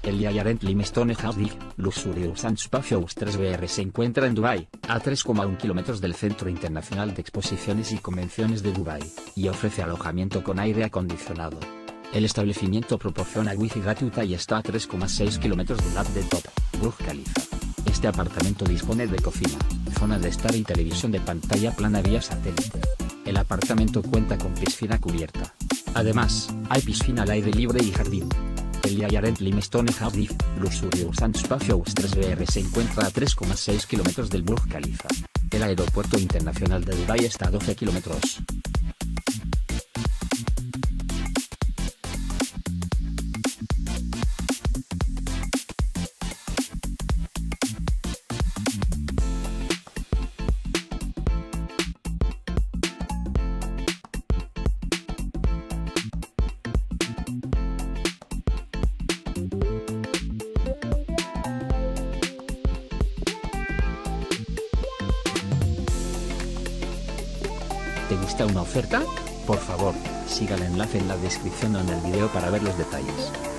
El Giant Limestone House Dig, Luxurious and Spacious 3BR se encuentra en Dubái, a 3,1 kilómetros del Centro Internacional de Exposiciones y Convenciones de Dubái, y ofrece alojamiento con aire acondicionado. El establecimiento proporciona wifi gratuita y está a 3,6 kilómetros del Hub de Top, Burj Khalifa. Este apartamento dispone de cocina, zona de estar y televisión de pantalla plana vía satélite. El apartamento cuenta con piscina cubierta. Además, hay piscina al aire libre y jardín. El Giant Limestone House Dig, Luxurious and Spacious 3BR se encuentra a 3,6 kilómetros del Burj Khalifa. El aeropuerto internacional de Dubái está a 12 kilómetros. ¿Te gusta una oferta? Por favor, siga el enlace en la descripción o en el video para ver los detalles.